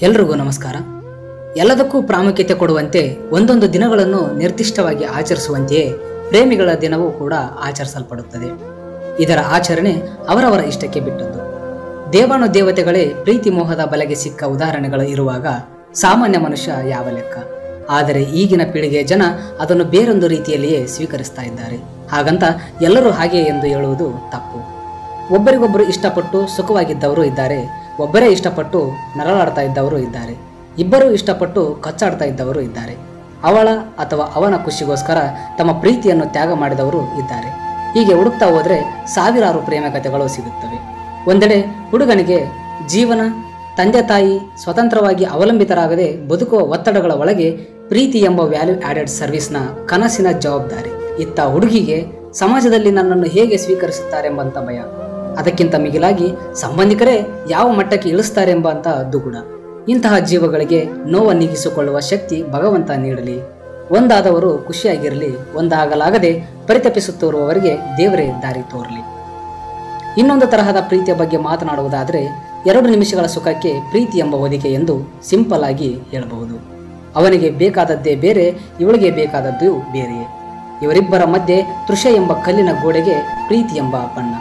ಎಲ್ರಿಗೂ ನಮಸ್ಕಾರ. ಎಲ್ಲದಕ್ಕೂ ಪ್ರಾಮುಖ್ಯತೆ ಕೊಡುವಂತೆ ಒಂದೊಂದು ದಿನಗಳನ್ನು ನಿರ್ದಿಷ್ಟವಾಗಿ ಆಚರಿಸುವಂತೆಯೇ ಪ್ರೇಮಿಗಳ ದಿನವೂ ಕೂಡ ಆಚರಿಸಲ್ಪಡುತ್ತದೆ. ಇದರ ಆಚರಣೆ ಅವರವರ ಇಷ್ಟಕ್ಕೆ ಬಿಟ್ಟದ್ದು. ದೇವಾನು ದೇವತೆಗಳೇ ಪ್ರೀತಿ ಮೋಹದ ಬಲೆಗೆ ಸಿಕ್ಕ ಉದಾಹರಣೆಗಳು ಇರುವಾಗ ಸಾಮಾನ್ಯ ಮನುಷ್ಯ ಯಾವ ಲೆಕ್ಕ? ಆದರೆ ಈಗಿನ ಪೀಳಿಗೆಯ ಜನ ಅದನ್ನು ಬೇರೊಂದು ರೀತಿಯಲ್ಲಿಯೇ ಸ್ವೀಕರಿಸ್ತಾ ಇದ್ದಾರೆ. ಹಾಗಂತ ಎಲ್ಲರೂ ಹಾಗೆ ಎಂದು ಹೇಳುವುದು ತಪ್ಪು. ಒಬ್ಬರಿಗೊಬ್ಬರು ಇಷ್ಟಪಟ್ಟು ಸುಖವಾಗಿದ್ದವರು ಇದ್ದಾರೆ, ಒಬ್ಬರೇ ಇಷ್ಟಪಟ್ಟು ನರಳಾಡ್ತಾ ಇದ್ದವರು ಇದ್ದಾರೆ, ಇಬ್ಬರೂ ಇಷ್ಟಪಟ್ಟು ಕಚ್ಚಾಡ್ತಾ ಇದ್ದವರು ಇದ್ದಾರೆ, ಅವಳ ಅಥವಾ ಅವನ ಖುಷಿಗೋಸ್ಕರ ತಮ್ಮ ಪ್ರೀತಿಯನ್ನು ತ್ಯಾಗ ಮಾಡಿದವರು ಇದ್ದಾರೆ. ಹೀಗೆ ಹುಡುಕ್ತಾ ಹೋದರೆ ಸಾವಿರಾರು ಪ್ರೇಮ ಕಥೆಗಳು ಸಿಗುತ್ತವೆ. ಒಂದೆಡೆ ಹುಡುಗನಿಗೆ ಜೀವನ, ತಂದೆ ತಾಯಿ ಸ್ವತಂತ್ರವಾಗಿ ಅವಲಂಬಿತರಾಗದೆ ಬದುಕುವ ಒತ್ತಡಗಳ ಒಳಗೆ ಪ್ರೀತಿ ಎಂಬ ವ್ಯಾಲ್ಯೂ ಆಡೆಡ್ ಸರ್ವಿಸ್ನ ಕನಸಿನ ಜವಾಬ್ದಾರಿ. ಇತ್ತ ಹುಡುಗಿಗೆ ಸಮಾಜದಲ್ಲಿ ನನ್ನನ್ನು ಹೇಗೆ ಸ್ವೀಕರಿಸುತ್ತಾರೆಂಬಂತ ಭಯ, ಅದಕ್ಕಿಂತ ಮಿಗಿಲಾಗಿ ಸಂಬಂಧಿಕರೇ ಯಾವ ಮಟ್ಟಕ್ಕೆ ಇಳಿಸ್ತಾರೆಂಬಂತ ದುಗುಡ. ಇಂತಹ ಜೀವಗಳಿಗೆ ನೋವು ನೀಗಿಸಿಕೊಳ್ಳುವ ಶಕ್ತಿ ಭಗವಂತ ನೀಡಲಿ. ಒಂದಾದವರು ಖುಷಿಯಾಗಿರಲಿ, ಒಂದಾಗಲಾಗದೆ ಪರಿತಪಿಸುತ್ತಿರುವವರಿಗೆ ದೇವರೇ ದಾರಿ ತೋರಲಿ. ಇನ್ನೊಂದು ತರಹದ ಪ್ರೀತಿಯ ಬಗ್ಗೆ ಮಾತನಾಡುವುದಾದರೆ 2 ನಿಮಿಷಗಳ ಸುಖಕ್ಕೆ ಪ್ರೀತಿ ಎಂಬ ಹೊದಿಕೆ ಎಂದು ಸಿಂಪಲ್ ಆಗಿ ಹೇಳಬಹುದು. ಅವನಿಗೆ ಬೇಕಾದದ್ದೇ ಬೇರೆ, ಇವಳಿಗೆ ಬೇಕಾದದ್ದು ಬೇರೆಯೇ. ಇವರಿಬ್ಬರ ಮಧ್ಯೆ ತೃಷೆ ಎಂಬ ಕಲ್ಲಿನ ಗೋಡೆಗೆ ಪ್ರೀತಿ ಎಂಬ ಬಣ್ಣ.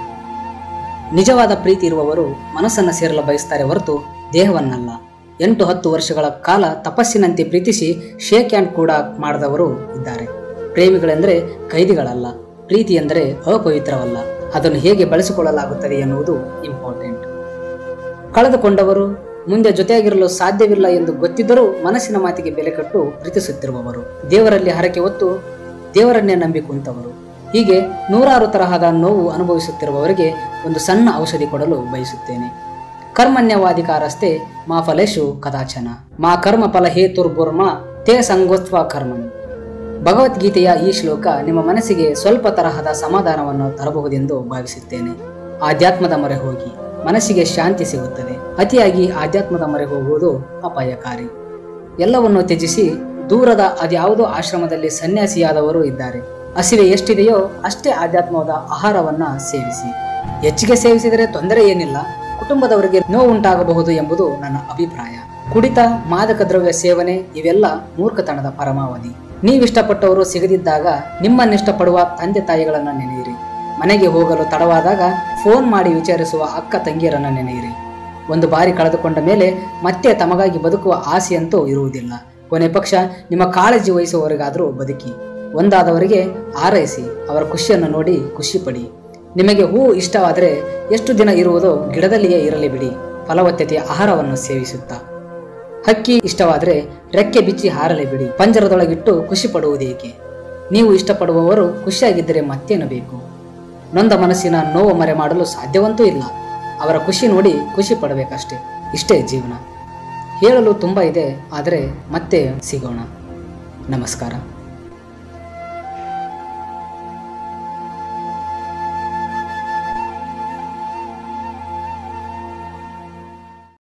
ನಿಜವಾದ ಪ್ರೀತಿ ಇರುವವರು ಮನಸ್ಸನ್ನು ಸೇರಲು ಬಯಸ್ತಾರೆ ಹೊರತು ದೇಹವನ್ನಲ್ಲ. 8-10 ವರ್ಷಗಳ ಕಾಲ ತಪಸ್ಸಿನಂತೆ ಪ್ರೀತಿಸಿ ಶೇಕ್ ಹ್ಯಾಂಡ್ ಕೂಡ ಮಾಡಿದವರು ಇದ್ದಾರೆ. ಪ್ರೇಮಿಗಳೆಂದರೆ ಕೈದಿಗಳಲ್ಲ, ಪ್ರೀತಿ ಎಂದರೆ ಅಪವಿತ್ರವಲ್ಲ. ಅದನ್ನು ಹೇಗೆ ಬಳಸಿಕೊಳ್ಳಲಾಗುತ್ತದೆ ಎನ್ನುವುದು ಇಂಪಾರ್ಟೆಂಟ್. ಕಳೆದುಕೊಂಡವರು ಮುಂದೆ ಜೊತೆಯಾಗಿರಲು ಸಾಧ್ಯವಿಲ್ಲ ಎಂದು ಗೊತ್ತಿದ್ದರೂ ಮನಸ್ಸಿನ ಮಾತಿಗೆ ಬೆಲೆ ಕೊಟ್ಟು ಪ್ರೀತಿಸುತ್ತಿರುವವರು, ದೇವರಲ್ಲಿ ಹರಕೆ ಹೊತ್ತು ದೇವರನ್ನೇ ನಂಬಿ ಕುಂತವರು, ಹೀಗೆ ನೂರಾರು ತರಹದ ನೋವು ಅನುಭವಿಸುತ್ತಿರುವವರಿಗೆ ಒಂದು ಸಣ್ಣ ಔಷಧಿ ಕೊಡಲು ಬಯಸುತ್ತೇನೆ. ಕರ್ಮಣ್ಯವಾಧಿಕಾರಸ್ಥೆ ಮಾ ಫಲೇಶು ಕದಾಚನ ಮಾ ಕರ್ಮ ಫಲ ಹೇತುರ್ಬುರ್ಮ ತೇ ಸಂಗೋತ್ವ ಕರ್ಮಣಿ. ಭಗವದ್ಗೀತೆಯ ಈ ಶ್ಲೋಕ ನಿಮ್ಮ ಮನಸ್ಸಿಗೆ ಸ್ವಲ್ಪ ತರಹದ ಸಮಾಧಾನವನ್ನು ತರಬಹುದೆಂದು ಭಾವಿಸುತ್ತೇನೆ. ಆಧ್ಯಾತ್ಮದ ಮೊರೆ ಹೋಗಿ ಮನಸ್ಸಿಗೆ ಶಾಂತಿ ಸಿಗುತ್ತದೆ. ಅತಿಯಾಗಿ ಆಧ್ಯಾತ್ಮದ ಮೊರೆ ಹೋಗುವುದು ಅಪಾಯಕಾರಿ. ಎಲ್ಲವನ್ನು ತ್ಯಜಿಸಿ ದೂರದ ಅದ್ಯಾವುದೋ ಆಶ್ರಮದಲ್ಲಿ ಸನ್ಯಾಸಿಯಾದವರು ಇದ್ದಾರೆ. ಹಸಿವೆ ಎಷ್ಟಿದೆಯೋ ಅಷ್ಟೇ ಆಧ್ಯಾತ್ಮದ ಆಹಾರವನ್ನ ಸೇವಿಸಿ. ಹೆಚ್ಚಿಗೆ ಸೇವಿಸಿದರೆ ತೊಂದರೆ ಏನಿಲ್ಲ, ಕುಟುಂಬದವರಿಗೆ ನೋವುಂಟಾಗಬಹುದು ಎಂಬುದು ನನ್ನ ಅಭಿಪ್ರಾಯ. ಕುಡಿತ, ಮಾದಕ ದ್ರವ್ಯ ಸೇವನೆ ಇವೆಲ್ಲ ಮೂರ್ಖತನದ ಪರಮಾವಧಿ. ನೀವಿಷ್ಟಪಟ್ಟವರು ಸಿಗದಿದ್ದಾಗ ನಿಮ್ಮನ್ನಿಷ್ಟಪಡುವ ತಂದೆ ತಾಯಿಗಳನ್ನ ನೆನೆಯಿರಿ. ಮನೆಗೆ ಹೋಗಲು ತಡವಾದಾಗ ಫೋನ್ ಮಾಡಿ ವಿಚಾರಿಸುವ ಅಕ್ಕ ತಂಗಿಯರನ್ನ ನೆನೆಯಿರಿ. ಒಂದು ಬಾರಿ ಕಳೆದುಕೊಂಡ ಮೇಲೆ ಮತ್ತೆ ತಮಗಾಗಿ ಬದುಕುವ ಆಸೆಯಂತೂ ಇರುವುದಿಲ್ಲ. ಕೊನೆ ಪಕ್ಷ ನಿಮ್ಮ ಕಾಳಜಿ ವಹಿಸುವವರಿಗಾದರೂ ಬದುಕಿ. ಒಂದಾದವರಿಗೆ ಆರೈಸಿ, ಅವರ ಖುಷಿಯನ್ನು ನೋಡಿ ಖುಷಿ ಪಡಿ. ನಿಮಗೆ ಹೂ ಇಷ್ಟವಾದರೆ ಎಷ್ಟು ದಿನ ಇರುವುದೋ ಗಿಡದಲ್ಲಿಯೇ ಇರಲಿ ಬಿಡಿ, ಫಲವತ್ತತೆಯ ಆಹಾರವನ್ನು ಸೇವಿಸುತ್ತಾ. ಹಕ್ಕಿ ಇಷ್ಟವಾದರೆ ರೆಕ್ಕೆ ಬಿಚ್ಚಿ ಹಾರಲಿ ಬಿಡಿ, ಪಂಜರದೊಳಗಿಟ್ಟು ಖುಷಿ ಪಡುವುದೇಕೆ? ನೀವು ಇಷ್ಟಪಡುವವರು ಖುಷಿಯಾಗಿದ್ದರೆ ಮತ್ತೇನು ಬೇಕು? ನೊಂದ ಮನಸ್ಸಿನ ನೋವು ಮರೆ ಮಾಡಲು ಸಾಧ್ಯವಂತೂ ಇಲ್ಲ. ಅವರ ಖುಷಿ ನೋಡಿ ಖುಷಿ ಪಡಬೇಕಷ್ಟೇ. ಇಷ್ಟೇ ಜೀವನ. ಹೇಳಲು ತುಂಬ ಇದೆ, ಆದರೆ ಮತ್ತೆ ಸಿಗೋಣ. ನಮಸ್ಕಾರ.